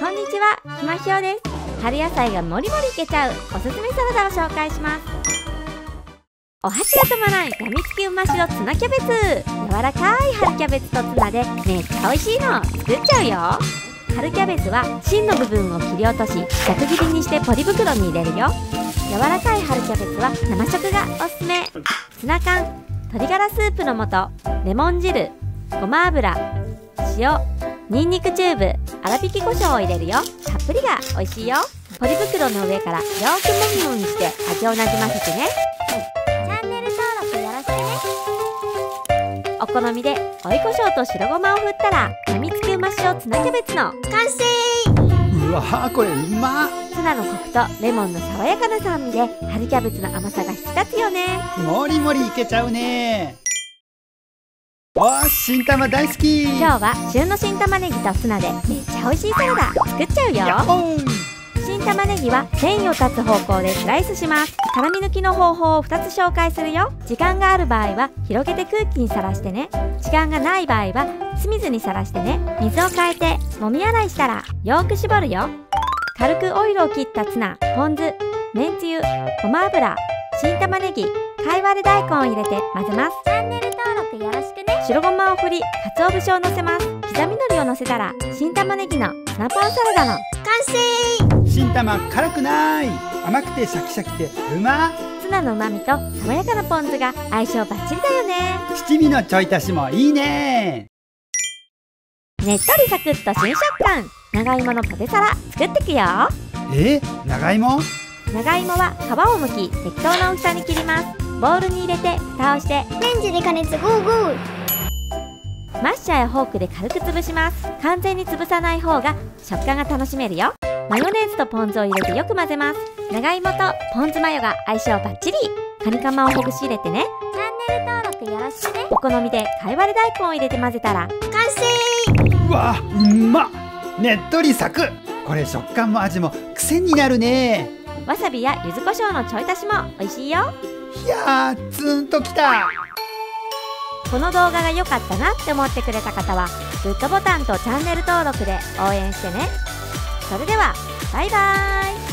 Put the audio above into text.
こんにちは、ひまひょです。春野菜がもりもりいけちゃうおすすめサラダを紹介します。お箸が止まらないやみつきうま白ツナキャベツ。柔らかい春キャベツとツナでめっちゃ美味しいの作っちゃうよ。春キャベツは芯の部分を切り落とし、ざく切りにしてポリ袋に入れるよ。柔らかい春キャベツは生食がおすすめ。ツナ缶、鶏ガラスープの素、レモン汁、ごま油、塩、にんにくチューブ、粗挽き胡椒を入れるよ。たっぷりが美味しいよ。ポリ袋の上からよーくもみもみして味をなじませてね。チャンネル登録よろしくね。お好みで追い胡椒と白ごまを振ったら、やみつきうま塩ツナキャベツの完成。 うわー、これうまっ。 ツナのコクとレモンの爽やかな酸味で春キャベツの甘さが引き立つよね。 もりもりいけちゃうね。おー、新玉大好き。 今日は旬の新玉ねぎとツナでめっちゃ美味しいサラダ作っちゃうよ。新玉ねぎは繊維を断つ方向でスライスします。辛み抜きの方法を2つ紹介するよ。時間がある場合は広げて空気にさらしてね。時間がない場合は酢水にさらしてね。水を変えてもみ洗いしたらよーく絞るよ。軽くオイルを切ったツナ、ポン酢、めんつゆ、ごま油、新玉ねぎ、かいわれ大根を入れて混ぜます。チャンネル登録よろしくね。白ごまを振り、鰹節をのせます。刻みのりをのせたら新玉ねぎのツナパンサラダの完成。 新玉辛くない。甘くてシャキシャキでうまっ。 ツナの旨味と爽やかなポン酢が相性バッチリだよね。 七味のちょい足しもいいね。 ねっとりサクッと新食感、長芋のポテサラ作ってくよ。 長芋長芋は皮を剥き適当な大きさに切ります。ボウルに入れて蓋をしてレンジで加熱5分。マッシャーやフォークで軽く潰します。完全に潰さない方が食感が楽しめるよ。マヨネーズとポン酢を入れてよく混ぜます。長芋とポン酢マヨが相性バッチリ。カニカマをほぐし入れてね。チャンネル登録よろしくね。お好みでかいわれ大根を入れて混ぜたら完成。 うわ、うまっ。ねっとりサク。これ食感も味も癖になるね。 わさびや柚子胡椒のちょい足しも美味しいよ。 いやー、ツーンときた。 この動画が良かったなって思ってくれた方はグッドボタンとチャンネル登録で応援してね。それではバイバーイ。